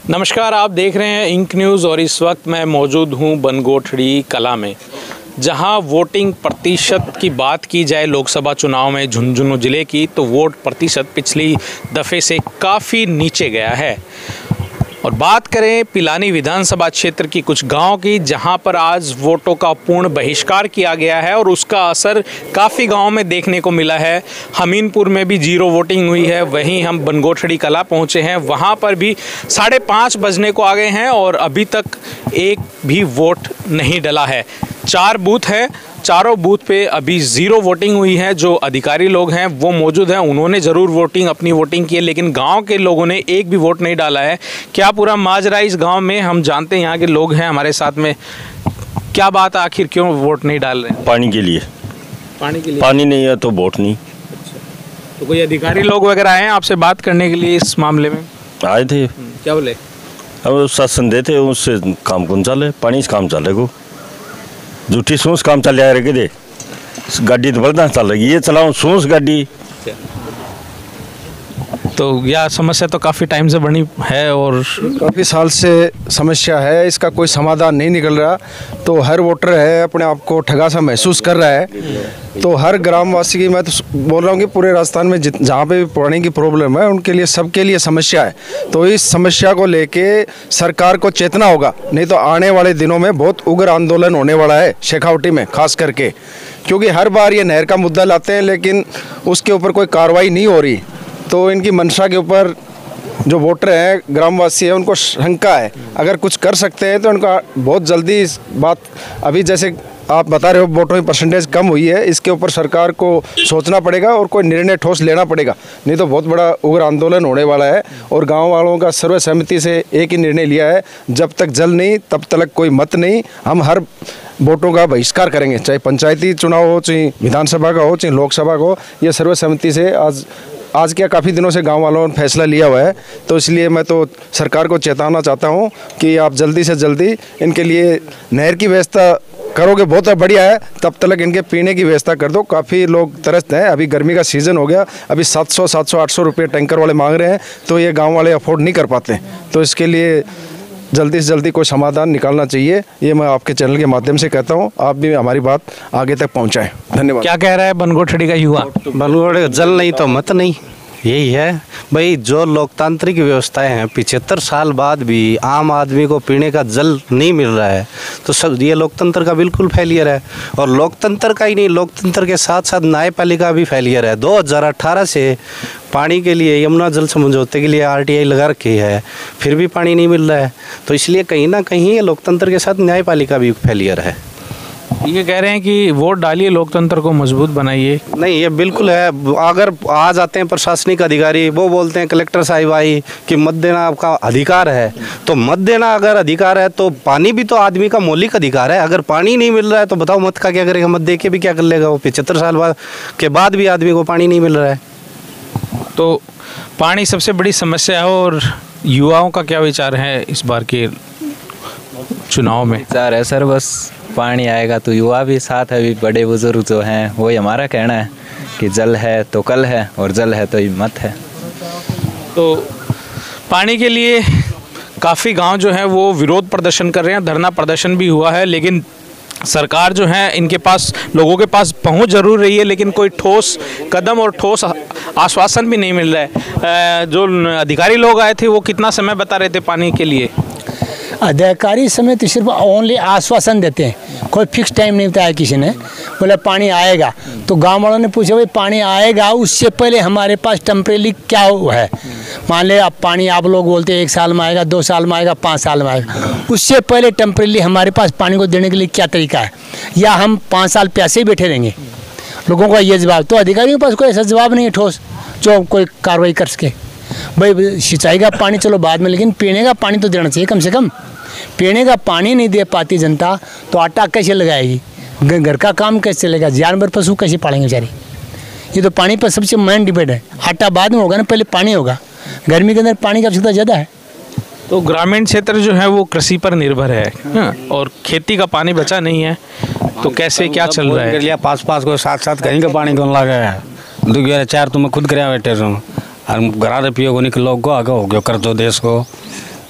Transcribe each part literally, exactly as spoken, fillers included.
नमस्कार, आप देख रहे हैं इंक न्यूज़ और इस वक्त मैं मौजूद हूं बनगोठड़ी कला में, जहां वोटिंग प्रतिशत की बात की जाए लोकसभा चुनाव में झुंझुनू ज़िले की, तो वोट प्रतिशत पिछली दफ़े से काफ़ी नीचे गया है। और बात करें पिलानी विधानसभा क्षेत्र की कुछ गांव की, जहां पर आज वोटों का पूर्ण बहिष्कार किया गया है और उसका असर काफ़ी गांवों में देखने को मिला है। हमीनपुर में भी जीरो वोटिंग हुई है। वहीं हम बनगोठड़ी कला पहुंचे हैं, वहां पर भी साढ़े पाँच बजने को आ गए हैं और अभी तक एक भी वोट नहीं डला है। चार बूथ हैं, चारों बूथ पे अभी ज़ीरो वोटिंग हुई है। जो अधिकारी लोग हैं वो मौजूद हैं, उन्होंने ज़रूर वोटिंग अपनी वोटिंग की है, लेकिन गांव के लोगों ने एक भी वोट नहीं डाला है। क्या पूरा माजरा इस गांव में, हम जानते हैं। यहाँ के लोग हैं हमारे साथ में। क्या बात है, आखिर क्यों वोट नहीं डाल रहे हैं? पानी के लिए। पानी के लिए? पानी नहीं है तो वोट नहीं। अच्छा, तो कोई अधिकारी लोग वगैरह आए हैं आपसे बात करने के लिए इस मामले में? आए थे। क्या बोले? अब शासन देते उससे काम कौन चले, पानी से काम चले को झूठी सूस काम चल जाए रे दे गाड़ी तो बलदा चल रही है, चलाओ सूस गाड़ी। तो यह समस्या तो काफ़ी टाइम से बनी है और काफ़ी साल से समस्या है, इसका कोई समाधान नहीं निकल रहा। तो हर वोटर है अपने आप को ठगा सा महसूस कर रहा है। तो हर ग्रामवासी की, मैं तो बोल रहा हूँ कि पूरे राजस्थान में जहाँ पे भी पानी की प्रॉब्लम है उनके लिए, सबके लिए समस्या है। तो इस समस्या को लेके सरकार को चेतना होगा, नहीं तो आने वाले दिनों में बहुत उग्र आंदोलन होने वाला है शेखावटी में खास करके। क्योंकि हर बार ये नहर का मुद्दा लाते हैं लेकिन उसके ऊपर कोई कार्रवाई नहीं हो रही। तो इनकी मंशा के ऊपर जो वोटर हैं, ग्रामवासी हैं, उनको शंका है। अगर कुछ कर सकते हैं तो उनका बहुत जल्दी इस बात, अभी जैसे आप बता रहे हो वोटों की परसेंटेज कम हुई है, इसके ऊपर सरकार को सोचना पड़ेगा और कोई निर्णय ठोस लेना पड़ेगा, नहीं तो बहुत बड़ा उग्र आंदोलन होने वाला है। और गांव वालों का सर्वसहमति से एक ही निर्णय लिया है, जब तक जल नहीं तब तक कोई मत नहीं। हम हर वोटों का बहिष्कार करेंगे, चाहे पंचायती चुनाव हो, चाहे विधानसभा का हो, चाहे लोकसभा का हो। ये सर्वसहमति से आज आज क्या काफ़ी दिनों से गांव वालों ने फैसला लिया हुआ है। तो इसलिए मैं तो सरकार को चेताना चाहता हूं कि आप जल्दी से जल्दी इनके लिए नहर की व्यवस्था करोगे बहुत बढ़िया है, तब तक इनके पीने की व्यवस्था कर दो। काफ़ी लोग तरसते हैं, अभी गर्मी का सीज़न हो गया, अभी सात सौ सात सौ आठ सौ रुपये टैंकर वाले मांग रहे हैं, तो ये गाँव वाले अफोर्ड नहीं कर पाते। तो इसके लिए जल्दी से जल्दी कोई समाधान निकालना चाहिए, ये मैं आपके चैनल के माध्यम से कहता हूँ। आप भी हमारी बात आगे तक पहुँचाएं। धन्यवाद। क्या कह रहा है बनगोठड़ी का युवा? बनगोठड़ी जल नहीं तो मत नहीं, यही है भाई। जो लोकतांत्रिक व्यवस्थाएं हैं, पिछहत्तर साल बाद भी आम आदमी को पीने का जल नहीं मिल रहा है, तो सब ये लोकतंत्र का बिल्कुल फेलियर है। और लोकतंत्र का ही नहीं, लोकतंत्र के साथ साथ न्यायपालिका भी फेलियर है। दो हज़ार अठारह से पानी के लिए, यमुना जल समझौते के लिए आरटीआई लगा रखी है, फिर भी पानी नहीं मिल रहा है। तो इसलिए कहीं ना कहीं ये लोकतंत्र के साथ न्यायपालिका भी फेलियर है। ये कह रहे हैं कि वोट डालिए, लोकतंत्र को मजबूत बनाइए। नहीं, ये बिल्कुल है। अगर आ जाते हैं प्रशासनिक अधिकारी, वो बोलते हैं कलेक्टर साहिब आई कि मत देना आपका अधिकार है, तो मत देना अगर अधिकार है तो पानी भी तो आदमी का मौलिक अधिकार है। अगर पानी नहीं मिल रहा है तो बताओ मत का क्या करेगा? मत दे के भी क्या कर लेगा वो? पिछहत्तर साल बाद के बाद भी आदमी को पानी नहीं मिल रहा है। तो पानी सबसे बड़ी समस्या है। और युवाओं का क्या विचार है इस बार के चुनाव में? विचार है सर, बस पानी आएगा तो युवा भी साथ है, भी बड़े बुजुर्ग जो हैं वही हमारा कहना है कि जल है तो कल है और जल है तो हिम्मत है। तो पानी के लिए काफ़ी गांव जो हैं वो विरोध प्रदर्शन कर रहे हैं, धरना प्रदर्शन भी हुआ है, लेकिन सरकार जो है इनके पास, लोगों के पास पहुंच जरूर रही है, लेकिन कोई ठोस कदम और ठोस आश्वासन भी नहीं मिल रहा है। जो अधिकारी लोग आए थे वो कितना समय बता रहे थे पानी के लिए? अधिकारी समय तो सिर्फ ओनली आश्वासन देते हैं, कोई फिक्स टाइम नहीं बताया किसी ने। बोले पानी आएगा, तो गांव वालों ने पूछा भाई पानी आएगा, उससे पहले हमारे पास टेम्परेरी क्या है? मान ले अब पानी आप लोग बोलते हैं एक साल में आएगा, दो साल में आएगा, पाँच साल में आएगा, उससे पहले टेम्परेरी हमारे पास पानी को देने के लिए क्या तरीका है? या हम पाँच साल प्यासे ही बैठे रहेंगे? लोगों का ये जवाब, तो अधिकारियों के पास कोई ऐसा जवाब नहीं है ठोस जो कोई कार्रवाई कर सके। भाई सिंचाई का पानी चलो बाद में, लेकिन पीने का पानी तो देना चाहिए कम से कम। पीने का पानी नहीं दे पाती जनता तो आटा कैसे लगाएगी? घर का काम कैसे चलेगा? जानवर पशु कैसे पालेंगे बेचारे? ये तो पानी पर सबसे मेन डिपेंड है। आटा बाद में होगा ना, पहले पानी होगा। गर्मी के अंदर पानी की आवश्यकता ज़्यादा है। तो ग्रामीण क्षेत्र जो है वो कृषि पर निर्भर है, हाँ, और खेती का पानी बचा नहीं है, तो कैसे क्या चल रहा है? पास पास को साथ साथ कहीं का पानी कौन लगा है? दो ग्यारह चार तुम्हें खुद कराया बैठे और घरा पियो को निकलो गो आगे हो गयो कर दो देश को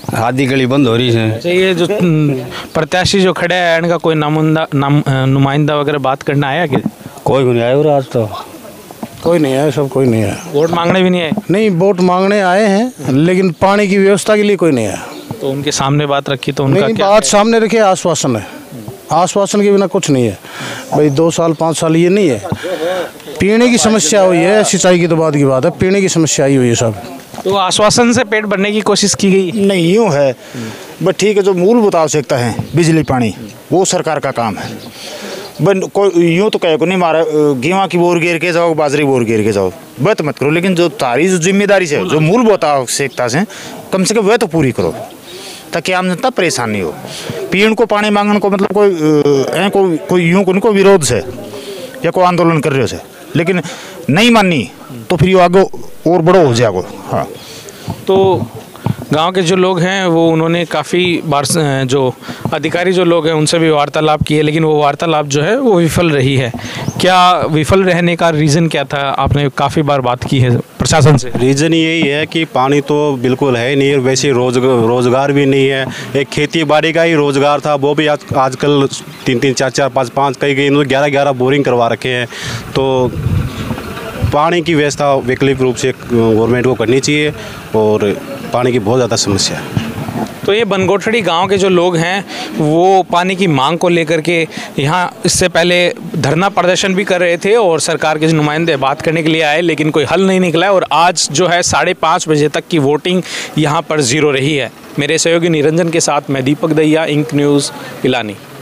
आधी गली बंद हो रही है। अच्छा, ये जो हम्म, प्रत्याशी जो खड़े हैं इनका कोई नामुंदा नाम नुमाइंदा वगैरह बात करना आया कि कोई भी नहीं आया और आज तो कोई नहीं आया, सब कोई नहीं आया। वोट मांगने भी नहीं आए? नहीं, वोट मांगने आए हैं लेकिन पानी की व्यवस्था के लिए कोई नहीं आया। तो उनके सामने बात रखी तो उनका नहीं, क्या बात सामने रखे, आश्वासन है, आश्वासन के बिना कुछ नहीं है भाई। दो साल पाँच साल ये नहीं है। पीने की समस्या हुई है, सिंचाई की तो बाद की बात है, पीने की समस्या आई हुई है सब। तो आश्वासन से पेट भरने की कोशिश की गई? नहीं, यूँ है बस ठीक है, जो मूलभूत आवश्यकता है बिजली पानी वो सरकार का काम है। बन कोई यूँ तो कहे को नहीं मारा गेहूँ की बोर घेर के जाओ, बाजरी बोर घेर के जाओ, वह तो मत करो, लेकिन जो तारी जो जिम्मेदारी से जो मूलभूत आवश्यकता से कम से कम वह तो पूरी करो ताकि आम जनता परेशान नहीं हो। पीण को पानी मांगने को मतलब कोई ए, कोई कोई यूँ को उनको विरोध से या कोई आंदोलन कर रहे हो से, लेकिन नहीं माननी तो फिर ये आगे और बड़ो हो जाएगा। हाँ, तो गांव के जो लोग हैं वो उन्होंने काफ़ी बार जो अधिकारी जो लोग हैं उनसे भी वार्तालाप किए, लेकिन वो वार्तालाप जो है वो विफल रही है। क्या विफल रहने का रीज़न क्या था? आपने काफ़ी बार बात की है प्रशासन से। रीज़न यही है कि पानी तो बिल्कुल है नहीं, वैसे रोज रोज़गार भी नहीं है। एक खेती बाड़ी का ही रोज़गार था, वो भी आज आजकल तीन तीन चार चार पाँच पाँच कई गई ग्यारह ग्यारह बोरिंग करवा रखे हैं। तो पानी की व्यवस्था वैकल्पिक रूप से गवर्नमेंट को करनी चाहिए और पानी की बहुत ज़्यादा समस्या है। तो ये बनगोठड़ी गांव के जो लोग हैं वो पानी की मांग को लेकर के यहाँ इससे पहले धरना प्रदर्शन भी कर रहे थे और सरकार के जो नुमाइंदे बात करने के लिए आए, लेकिन कोई हल नहीं निकला और आज जो है साढ़े पाँच बजे तक की वोटिंग यहाँ पर ज़ीरो रही है। मेरे सहयोगी निरंजन के साथ मैं दीपक दहिया, इंक न्यूज़, पिलानी।